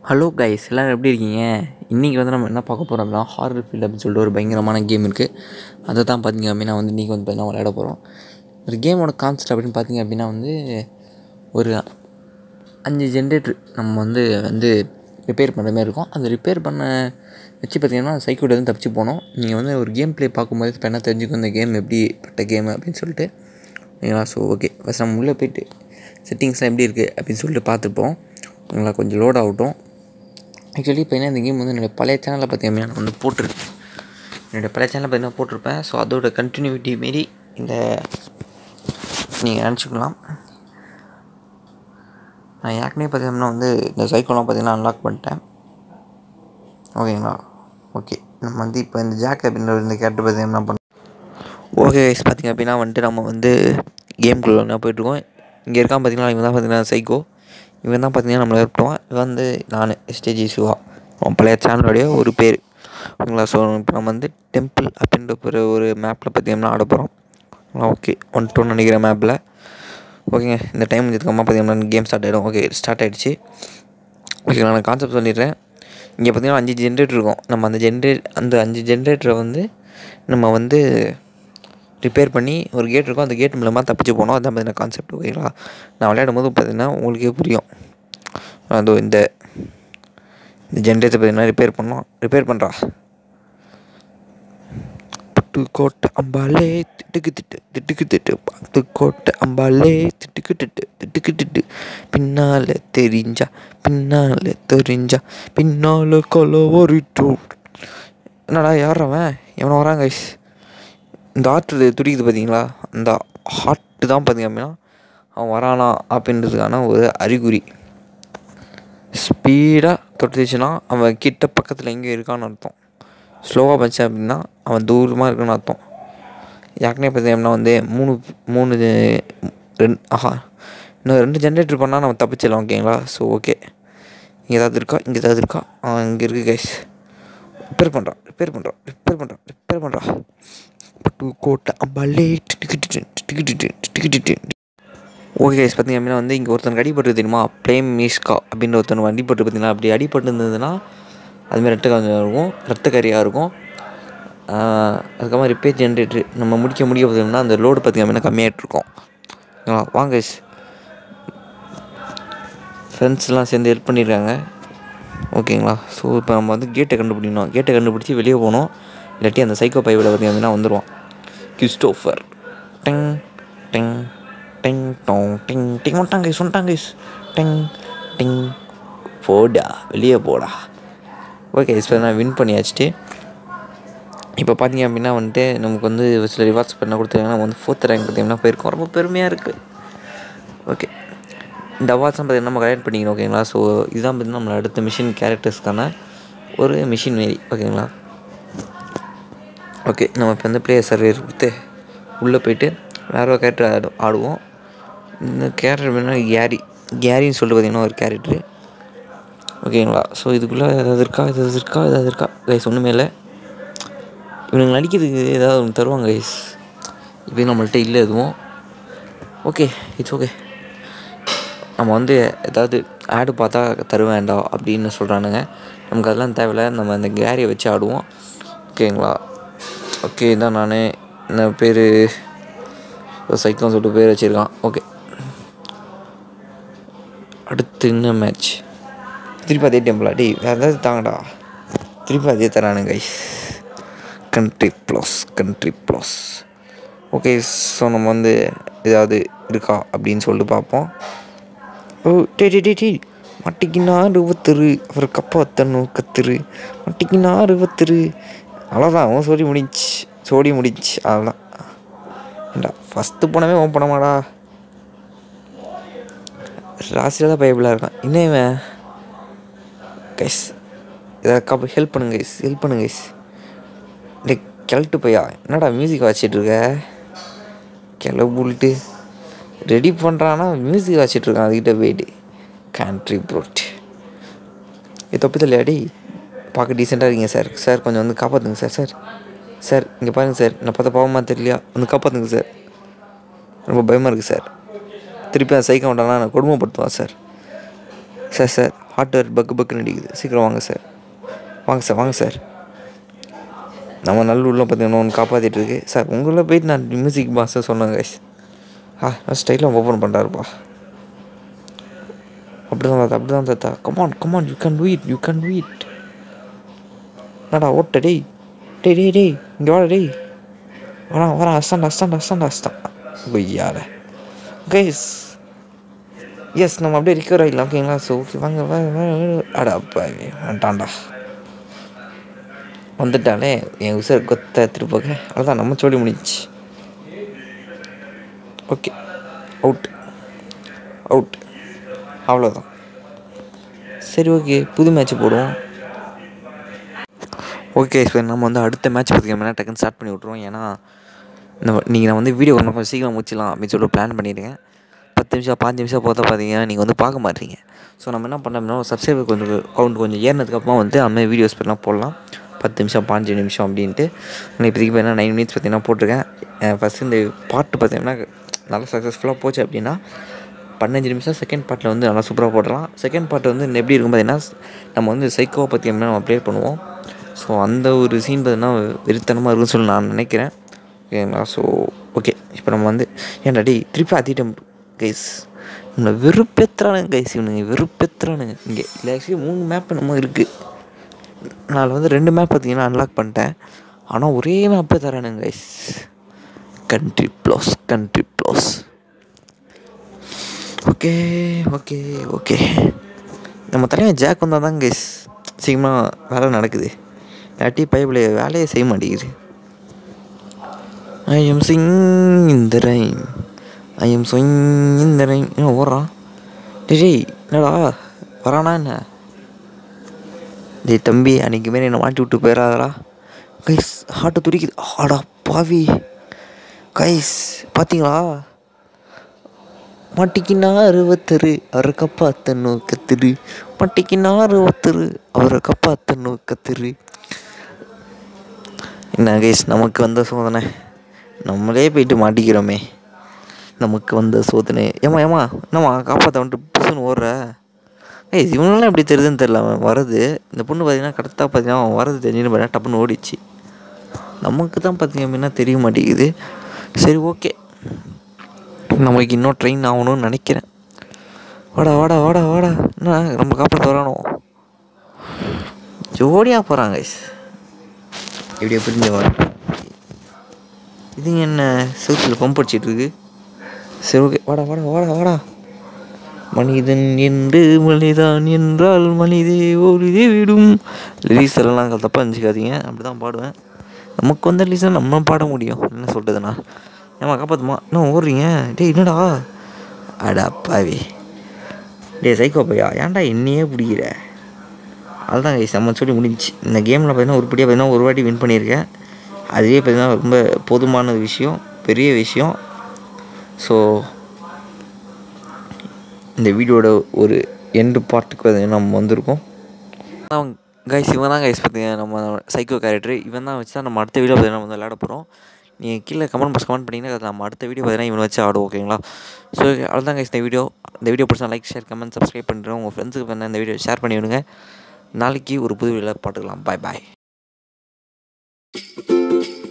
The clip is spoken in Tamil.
ஹலோ கைஸ், எல்லோரும் எப்படி இருக்கீங்க? இன்றைக்கி வந்து நம்ம என்ன பார்க்க போகிறோம் அப்படின்னா, ஹாரர் ஃபீல்ட் அப்படின்னு சொல்லிட்டு ஒரு பயங்கரமான கேம் இருக்குது. அதை தான் பார்த்திங்க அப்படின்னா வந்து இன்றைக்கி வந்து பார்த்தீங்கன்னா விளையாட போகிறோம். ஒரு கேமோட கான்செப்ட் அப்படின்னு பார்த்திங்க அப்படின்னா வந்து ஒரு 5 ஜென்ரேட்டர் நம்ம வந்து ரிப்பேர் பண்ணுற மாதிரி இருக்கும். அந்த ரிப்பேர் பண்ண வச்சு பார்த்திங்கன்னா சைக்கிள்லேருந்து தப்பிச்சு போனோம். நீங்கள் வந்து ஒரு கேம் ப்ளே பார்க்கும்போது இப்போ என்ன தெரிஞ்சுக்கும் இந்த கேம் எப்படிப்பட்ட கேமு அப்படின்னு சொல்லிட்டு. ஓகேங்களா? ஸோ ஓகே, ஃபஸ்ட் நம்ம உள்ளே போய்ட்டு செட்டிங்ஸ்லாம் எப்படி இருக்குது அப்படின்னு சொல்லிட்டு பார்த்துப்போம். உங்களை கொஞ்சம் லோட் ஆகட்டும். ஆக்சுவலி இப்போ இந்த கேம் வந்து என்னுடைய பழைய சேனலில் பார்த்திங்கன்னா நான் வந்து போட்டிருக்கேன். என்னுடைய பழைய சேனலில் பார்த்திங்கன்னா போட்டிருப்பேன். ஸோ அதோட கண்டினியூட்டி மாரி இந்த நீங்கள் நினச்சிக்கலாம். நான் ஏற்கனவே பார்த்திங்கன்னா வந்து இந்த சைக்கோலாம் பார்த்திங்கன்னா அன்லாக் பண்ணிட்டேன். ஓகேங்களா? ஓகே, நம்ம வந்து இப்போ இந்த ஜாக் அப்படின்ற இந்த கேரக்டர் பார்த்திங்கன்னா என்ன பண்ணோம். ஓகே கைஸ், பார்த்திங்க அப்படின்னா வந்துட்டு நம்ம வந்து கேம்குள்ளே என்ன போய்ட்டுருக்கோம். இங்கே இருக்கான் பார்த்திங்கன்னா இவன் தான் பார்த்திங்கன்னா சைக்கோ. இவன் தான் பார்த்திங்கன்னா நம்மளை இருப்போம். இவன் வந்து நான் எஸ்டேஜி சிவா, பழைய சேனலுடைய ஒரு பேர். ஓகேங்களா? ஸோ இப்போ நம்ம வந்து டெம்பிள் அப்படின்ற ஒரு மேப்பில் பார்த்திங்கன்னா ஆட போகிறோம். ஓகே, 1-2 நினைக்கிற மேப்பில். ஓகேங்க, இந்த டைம் இதுக்கப்புறமா பார்த்திங்கன்னா கேம் ஸ்டார்ட் ஆகிடும். ஓகே, ஸ்டார்ட் ஆகிடுச்சு. ஓகே, நான் கான்செப்ட் சொல்லிடுறேன். இங்கே பார்த்திங்கன்னா 5 ஜென்ரேட்டர் இருக்கும். நம்ம அந்த 5 ஜென்ரேட்டரை வந்து நம்ம வந்து ரிப்பேர் பண்ணி ஒரு கேட் இருக்கும். அந்த கேட் மூலமாக தப்பிச்சு போனோம். அதான் பார்த்திங்கன்னா கான்செப்ட். ஓகேங்களா? நான் விளையாடும் போது பார்த்திங்கன்னா உங்களுக்கே புரியும். அதோ இந்த ஜென்ரேட்டர் பார்த்திங்கன்னா ரிப்பேர் பண்ணுறா. கோட்டை அம்பாலே திட்டுக்கு திட்டு பார்த்து கோட்டை அம்பாலே திட்டுக்கு பின்னால் தெரிஞ்சா பின்னால் கொலவரிட்டு. என்னடா யார்றவன் எவனை வராங்க கைஸ்? இந்த ஆற்று துடிக்குது பார்த்தீங்களா? அந்த ஹார்ட்டு தான் பார்த்திங்க அப்படின்னா அவன் வரானா அப்படின்றதுக்கான ஒரு அறிகுறி. ஸ்பீடாக தொட்டுச்சுன்னா அவன் கிட்ட பக்கத்தில் எங்கேயும் இருக்கான்னு அர்த்தம். ஸ்லோவாக பச்சேன் அப்படின்னா அவன் தூரமாக இருக்குன்னு அர்த்தம். ஏற்கனவே பார்த்தீங்கன்னா வந்து இன்னும் 2 ஜென்ரேட்டர் பண்ணால் நம்ம தப்பிச்சிடலாம். ஓகேங்களா? ஸோ ஓகே, இங்கே ஏதாவது இருக்கா? இங்கே இருக்குது கைஸ். ரிப்பேர் பண்ணுறா. கோட்டை அம்பாலே ஓகே கைஸ், பார்த்திங்க அப்படின்னா வந்து இங்கே ஒருத்தனுக்கு அடிபட்டு தெரியுமா? ப்ளேம் மீஸ்கா அப்படின்ற ஒருத்தனுக்கு அடிபட்டு பார்த்திங்கன்னா அப்படி அடிபட்டு இருந்ததுன்னா அதுமாதிரி ரத்தக்கரியாக இருக்கும். அதுக்கப்புறமா ரிப்பேர் ஜென்ரேட்டர் நம்ம முடிக்க பார்த்தீங்கன்னா அந்த லோடு பார்த்திங்க அப்படின்னா கம்மியாகிட்ருக்கோம். வாங்க கைஸ், ஃப்ரெண்ட்ஸ்லாம் சேர்ந்து ஹெல்ப் பண்ணியிருக்காங்க. ஓகேங்களா? ஸோ இப்போ நம்ம வந்து கேட்டை கண்டுபிடிச்சி வெளியே போகணும். இல்லாட்டி அந்த சைக்கோ பைவில் பார்த்திங்க அப்படின்னா வந்துடுவான். கிறிஸ்டோஃபர் டெங் டெங் டெங் டோங் டிங் டிங் வந்துட்டாங்க கைஸ். டெங் டிங் போடா, வெளியே போடா. ஓகே, இப்போ நான் வின் பண்ணியாச்சுட்டு இப்போ பார்த்திங்க அப்படின்னா வந்துட்டு நமக்கு வந்து சில ரிவார்ட்ஸ் பண்ண கொடுத்துருக்காங்க. நம்ம வந்து 4th ரேங்க் பார்த்திங்கன்னா போயிருக்கோம். ரொம்ப பெருமையாக இருக்குது. ஓகே, இந்த அவார்ட்ஸ்லாம் பார்த்திங்கன்னா நம்ம கலெக்ட் பண்ணிக்கணும். ஓகேங்களா? ஸோ இதுதான் பார்த்திங்கன்னா நம்மளோட அடுத்த மிஷின் கேரக்டர்ஸ்க்கான ஒரு மிஷின் மாரி. ஓகேங்களா? ஓகே, நம்ம இப்போ வந்து பிளேயர் சர்வேர் கொடுத்து உள்ளே போய்ட்டு வேறு ஒரு கேரக்டர் ஆடுவோம். இந்த கேரக்டர் எப்படின்னா கேரின்னு சொல்லிட்டு பார்த்திங்கன்னா ஒரு கேரக்டரு. ஓகேங்களா? ஸோ இதுக்குள்ளே ஏதாவது இருக்கா கைஸ்? ஒன்றுமே இல்லை. இவனுங்க நடிக்கிறதுக்கு ஏதாவது ஒன்று தருவாங்க கைஸ். இப்போ நம்மள்கிட்ட இல்லை எதுவும். Okay, it's okay. நம்ம வந்து ஏதாவது ஆடு பார்த்தா தருவேண்டா அப்படின்னு சொல்கிறானுங்க. நமக்கு அதெல்லாம் தேவையில்லை. நம்ம அந்த கேரியை வச்சு ஆடுவோம். ஓகேங்களா? ஓகே, தான் நான் என்ன பேர் சைக்கிள்னு சொல்லிட்டு பேர் வச்சுருக்கான். ஓகே, அடுத்து என்ன மேட்ச்? திருப்பி அதே டெம்பிளா? வேறு ஏதாவது தாங்கடா. திருப்பி அதே தரானுங்க guys. Country plus. Okay, so நம்ம வந்து ஏதாவது இருக்கா அப்படின்னு சொல்லிட்டு பார்ப்போம். ஓ டே மாட்டிக்கினா 20 அவர் கப்பாத்தணும் கத்துரு மாட்டிக்கினா 20. அவ்வளோதான், அவன் சோடி முடிச்சு அவ்வளோதான். ஏண்டா ஃபஸ்ட்டு போனவே ஓன் பண்ணமாடா. ராசியில் தான் பைபிளாக இருக்கான். இன்னும் இவன் கைஸ் ஏதாவது ஹெல்ப் பண்ணுங்க கைஸ். டே கிளட்டு பையா, என்னடா மியூசிக் வச்சிட்ருக்க? கிளப்புல்ட்டு ரெடி பண்ணுறான்னா மியூசிக் வச்சிட்ருக்கான். அதுக்கிட்ட போயிட்டு கண்ட்ரி ப்ரோட் தப்பி தள்ளியாடி. பார்க்க டீசெண்டாக இருக்கீங்க சார் கொஞ்சம் வந்து காப்பாற்றுங்க சார் இங்கே பாருங்கள் சார், நான் பார்த்தா பாவமாக தெரியலையா? வந்து காப்பாற்றுங்க சார், ரொம்ப பயமாக இருக்குது சார். திருப்பி அந்த சைக்கிள் வந்தாங்கன்னா நான் கொடுமைப்படுத்துவான் சார். ஹார்ட்வேர் பக்குன்னு அடிக்குது. சீக்கிரம் வாங்க சார், வாங்க சார், வாங்க சார். நம்ம நல்லூரில் பார்த்தீங்கன்னா ஒன்று காப்பாற்றிட்டு இருக்கு சார். உங்களை போயிட்டு நான் மியூசிக் பாஸை சொன்னேன் கைஸ். ஸ்டைலாக ஓப்பன் பண்ணுறாருப்பா. அப்படி தான் தாத்தா. Come on you can do it. என்னடா ஓட்ட டேய் இங்கே வாடா டேய். வரேன் அஸ்தான் கொய்யார கைஸ். எஸ், நம்ம அப்படியே ரிக்கவர் ஆகிடலாம். ஓகேங்களா? ஸோ ஓகே வாங்க அடா அப்பாவே வந்துட்டான்டா. வந்துட்டாலே என் உசார் கொத்த எடுத்துகிட்டு போக. அதுதான் நம்ம சொல்லி முடிச்சு. ஓகே, அவுட் அவ்வளோதான். சரி ஓகே, புது மேட்ச் போடுவோம். ஓகே இப்போ நம்ம வந்து அடுத்த மேட்ச் பார்த்திங்கன்னா டக்குன்னு ஸ்டார்ட் பண்ணி விட்ருவோம். ஏன்னா நீங்கள் நான் வந்து வீடியோ கொஞ்சம் சீக்கிரம் முடிச்சிடலாம் அப்படின்னு சொல்லிட்டு பிளான் பண்ணியிருக்கேன். 10 நிமிஷம் 5 நிமிஷம் போகிறத பார்த்தீங்கன்னா நீங்கள் வந்து பார்க்க மாட்டீங்க. ஸோ நம்ம என்ன பண்ணோம்னா சப்ஸ்கிரைபர் கொஞ்சம் ஏறினதுக்கப்புறமா வந்து அதுமாதிரி வீடியோஸ் பண்ணலாம் போடலாம். 10 நிமிஷம் 5 நிமிஷம் அப்படின்ட்டு. நான் இப்போதைக்கு பார்த்தீங்கன்னா 9 மினிட்ஸ் பார்த்தீங்கன்னா போட்டிருக்கேன். ஃபஸ்ட்டு இந்த பாட்டு பார்த்தீங்கன்னா நல்லா சக்ஸஸ்ஃபுல்லாக போச்சு அப்படின்னா 15 நிமிஷம் செகண்ட் பார்ட்டில் வந்து நல்லா சூப்பராக போடலாம். செகண்ட் பார்ட் வந்து எப்படி இருக்கும் பார்த்தீங்கன்னா நம்ம வந்து சைக்கோவை பற்றி நம்ம ப்ளே பண்ணுவோம். ஸோ அந்த ஒரு சீன் பார்த்தீங்கன்னா வெறித்தனமாக இருக்குன்னு சொல்லி நான் நினைக்கிறேன். ஓகேங்களா? ஸோ ஓகே இப்போ நம்ம வந்து ஏன்டா திருப்பி அதிட்டம் கைஸ். நம்மளை வெறுப்பேற்றுறானுங்க கைஸ். வெறுப்பேற்றுறானுங்க இங்கே. இல்லை ஆக்சுவலி 3 மேப் நம்ம இருக்குது. நான் வந்து 2 மேப் பார்த்தீங்கன்னா அன்லாக் பண்ணிட்டேன். ஆனால் ஒரே மேப்பே தரானுங்க கைஸ். Country plus. ஓகே நம்ம தலைவன் ஜாக் வந்தால் தான் கைஸ் சீக்கிரமாக வேலை நடக்குது. இல்லாட்டி பைப்பில் வேலையை செய்ய மாட்டேங்குது. I am singing in the rain. என்ன ஓடுறான் டேய்? என்னடா வரானா என்ன? டேய் தம்பி, அன்றைக்கி மாரி என்னை மாட்டி விட்டு போயிடாதடா கைஸ். ஹார்ட்டை துடிக்குது. ஆடா பாவி கைஸ், பார்த்தீங்களா? மாட்டிக்கினா 60 அவரை கப்பாத்தன்னு கத்துரு. மாட்டிக்கினா 60 அவரை கப்பாத்தன்னு கத்துரு. என்ன கைஸ், நமக்கு வந்த சோதனை நம்மளே போயிட்டு மாட்டிக்கிறோமே. நமக்கு வந்த சோதனை. ஏமா என்னம்மா காப்பாற்ற வந்துட்டு புதுசுன்னு ஓடுற கைஸ். இவங்களாம் எப்படி தெரியுதுன்னு தெரில. அவன் வரது இந்த பொண்ணு பார்த்தீங்கன்னா கரெக்டாக பார்த்தீங்கன்னா அவன் வரது தெரிஞ்சுன்னு பார்த்தீங்கன்னா டப்புன்னு ஓடிச்சு. நமக்கு தான் பார்த்தீங்க அப்படின்னா தெரிய மாட்டேங்குது. சரி ஓகே, நமக்கு இன்னும் ட்ரெயின் ஆகணும்னு நினைக்கிறேன். வாடா என்ன நம்ம காப்பாற்ற வரணும். ஜோடியாக போகிறாங்க கைஸ். எப்படியோ புரிஞ்ச வர இதுங்க என்ன சவுத்தில் பம்ப் அடிச்சிட்ருக்கு. சரி ஓகே வாடா. மனிதன் என்று மனிதான் என்றால் மனிதே ஓடிதே விடும். லிரிக்ஸ் எல்லாம் தப்பாக இருந்துச்சுக்காதீங்க, அப்படி தான் பாடுவேன். நமக்கு வந்த லிரிக்ஸ் நம்ம பாட முடியும். என்ன சொல்கிறதுண்ணா? ஏமா காப்பாற்றுமா? என்ன ஓடுறீங்க டேய்? என்னடா அடா பாவி சைக்கோ பையா, ஏன்டா என்னையே பிடிக்கிற? அதுதான் கைஸ் நம்ம சொல்லி முடிஞ்சிச்சு. இந்த கேமில் பார்த்தீங்கன்னா உருப்படியாக பார்த்தீங்கன்னா ஒரு வாட்டி வின் பண்ணியிருக்கேன். அதுவே பார்த்தீங்கன்னா ரொம்ப போதுமான விஷயம், பெரிய விஷயம். ஸோ இந்த வீடியோட ஒரு எண்டு பார்ட்டுக்கு பார்த்தீங்கன்னா நம்ம வந்திருக்கோம். கைஸ் இவன் தான் கைஸ் பார்த்தீங்கன்னா நம்ம சைக்கோ கேரக்டர். இவன் தான் வச்சு தான் நம்ம அடுத்த வீடியோ பார்த்தீங்கன்னா நம்ம விளையாட போகிறோம். நீங்கள் கீழே கமெண்ட் பண்ணிங்கன்னா அது நம்ம அடுத்த வீடியோ பார்த்தீங்கன்னா இவனை வச்சு ஆடுவோம். ஓகேங்களா? ஸோ அவ்வளோதான் கைஸ் இந்த வீடியோ பிடிச்சா லைக் ஷேர் கமெண்ட் சப்ஸ்கிரைப் பண்ணுறோம். உங்கள் ஃப்ரெண்ட்ஸுக்கு பண்ண இந்த வீடியோ ஷேர் பண்ணி விடுங்க. நாளைக்கு ஒரு புது வீடியோவில் பார்த்துக்கலாம். பாய்.